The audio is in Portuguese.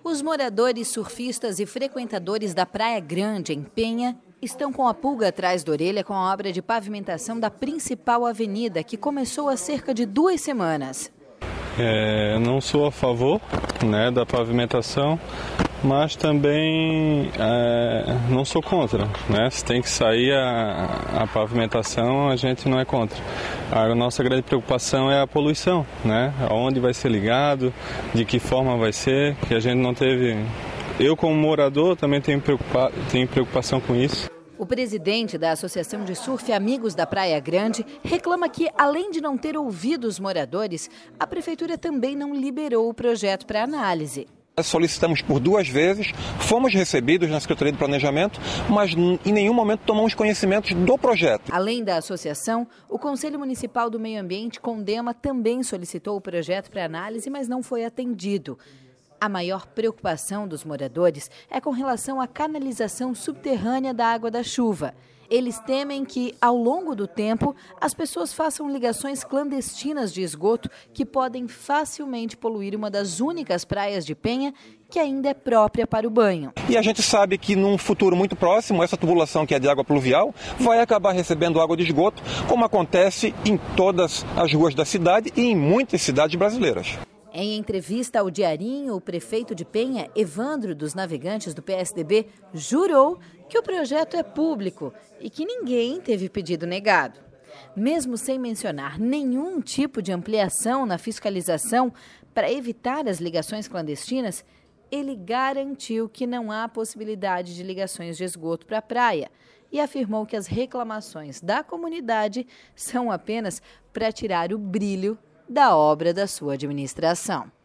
Os moradores, surfistas e frequentadores da Praia Grande, em Penha, estão com a pulga atrás da orelha com a obra de pavimentação da principal avenida, que começou há cerca de 2 semanas. Não sou a favor, da pavimentação, mas também não sou contra. Se tem que sair a pavimentação, a gente não é contra. A nossa grande preocupação é a poluição, aonde vai ser ligado, de que forma vai ser, que a gente não teve... Eu, como morador, também tenho preocupação com isso. O presidente da Associação de Surf Amigos da Praia Grande reclama que, além de não ter ouvido os moradores, a prefeitura também não liberou o projeto para análise. Solicitamos por 2 vezes, fomos recebidos na Secretaria de Planejamento, mas em nenhum momento tomamos conhecimento do projeto. Além da associação, o Conselho Municipal do Meio Ambiente, Condema, também solicitou o projeto para análise, mas não foi atendido. A maior preocupação dos moradores é com relação à canalização subterrânea da água da chuva. Eles temem que, ao longo do tempo, as pessoas façam ligações clandestinas de esgoto que podem facilmente poluir uma das únicas praias de Penha que ainda é própria para o banho. E a gente sabe que num futuro muito próximo, essa tubulação que é de água pluvial vai acabar recebendo água de esgoto, como acontece em todas as ruas da cidade e em muitas cidades brasileiras. Em entrevista ao Diarinho, o prefeito de Penha, Evandro dos Navegantes do PSDB, jurou que o projeto é público e que ninguém teve pedido negado. Mesmo sem mencionar nenhum tipo de ampliação na fiscalização para evitar as ligações clandestinas, ele garantiu que não há possibilidade de ligações de esgoto para a praia e afirmou que as reclamações da comunidade são apenas para tirar o brilho da obra da sua administração.